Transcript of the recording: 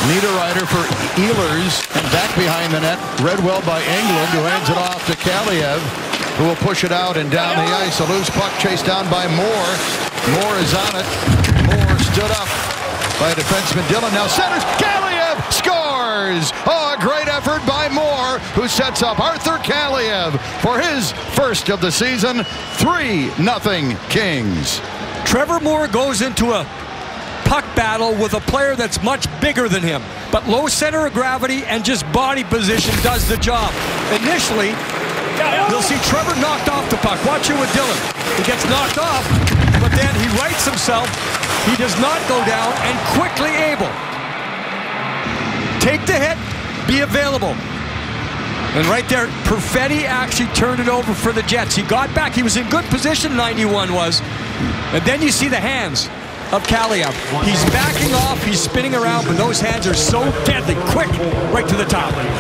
Niederreiter for Ehlers, and back behind the net, read well by England, who hands it off to Kaliyev, who will push it out and down the ice. A loose puck chased down by Moore. Moore is on it. Moore stood up by defenseman Dillon. Now centers. Kaliyev scores! Oh, a great effort by Moore, who sets up Arthur Kaliyev for his first of the season. 3-0 Kings. Trevor Moore goes into a puck battle with a player that's much bigger than him, but low center of gravity and just body position does the job. Initially, you'll see Trevor knocked off the puck. Watch it with Dillon. He gets knocked off, but then he rights himself. He does not go down and quickly able. Take the hit, be available. And right there, Perfetti actually turned it over for the Jets. He got back. He was in good position, 91 was. And then you see the hands of Kaliyev. He's backing off, he's spinning around, but those hands are so deadly, quick, right to the top.